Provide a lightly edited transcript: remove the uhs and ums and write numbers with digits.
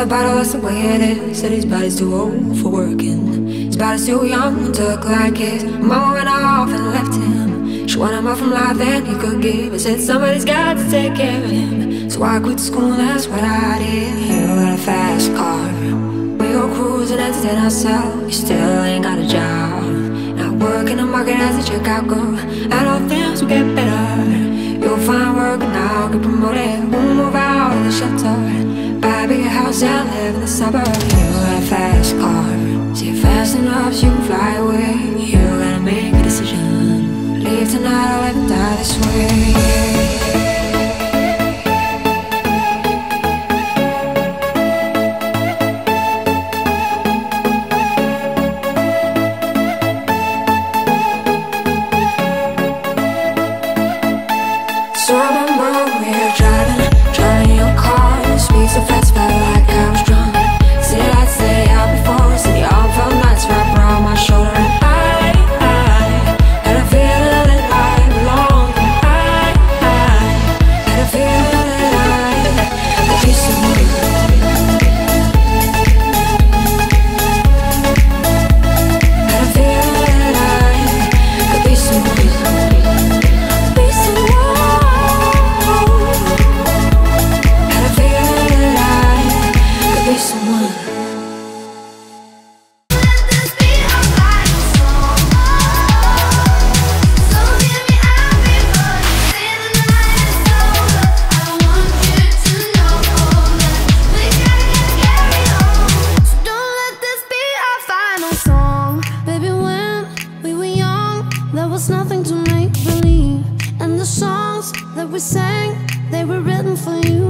the bottle, that's the way it is. Said his body's too old for working, his body's too young to look like his. Mama went off and left him. She wanted more from life than he could give. I said somebody's got to take care of him, so I quit school, that's what I did. You got a fast car, we go cruising, entertain ourselves. You still ain't got a job, not working the market as a checkout girl. I know things will get better. You'll find work and I'll get promoted. We'll move out of the shelter, buy a bigger house and live in the suburbs. You got a fast car, see it fast enough so you can fly away. You gotta make a decision, leave tonight or live and die this way. So I remember we were driving your car. You speak so fast, felt like I was drunk. City lights lay out before us, and the all felt nights wrapped around my shoulder. And I had a feeling that I belonged. I had a feeling that I could be someone. Had a feeling that I could be someone. Nothing to make believe, and the songs that we sang, they were written for you.